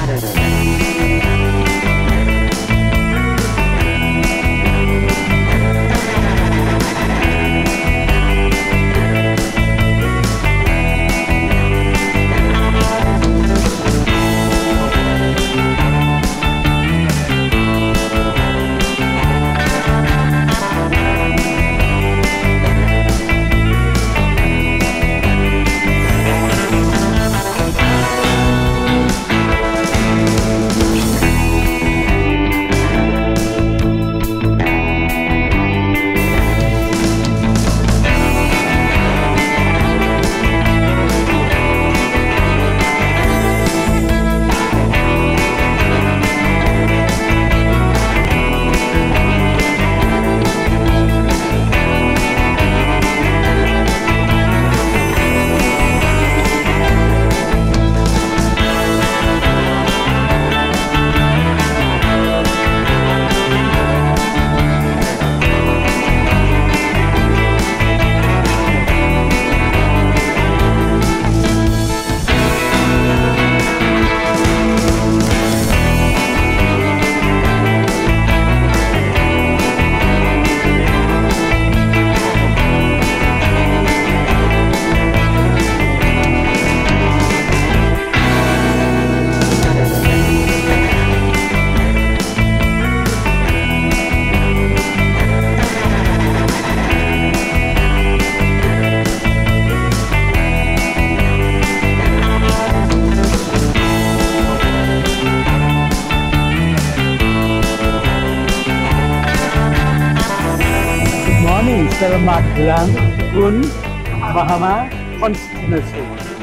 Selamat ulang tahun Mahama Constituency.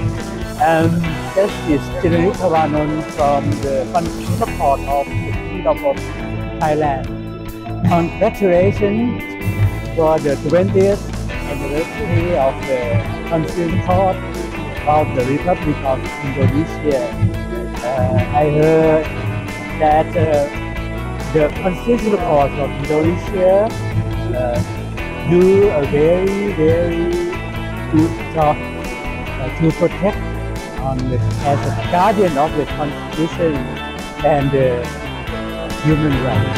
This is General Thavanon from the Constitutional Court of the Kingdom of Thailand. Congratulations for the 20th anniversary of the Constitutional Court of the Republic of Indonesia. I heard that the Constitutional Court of Indonesia do a very good job to protect as a guardian of the Constitution and human rights.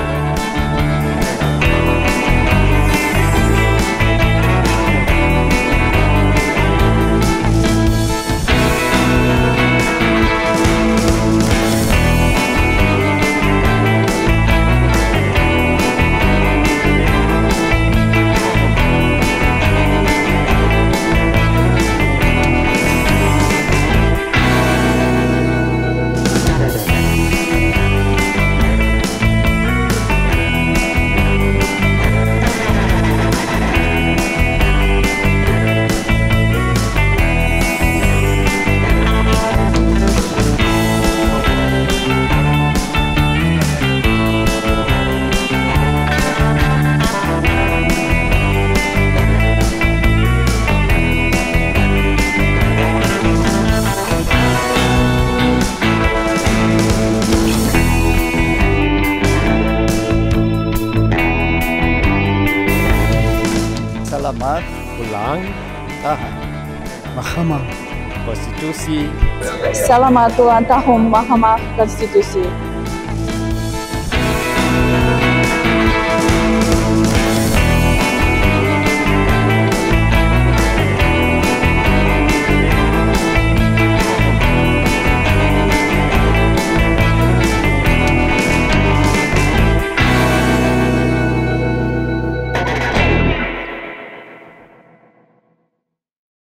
Selamat ulang tahun Mahkamah Konstitusi. Selamat ulang tahun Mahkamah Konstitusi.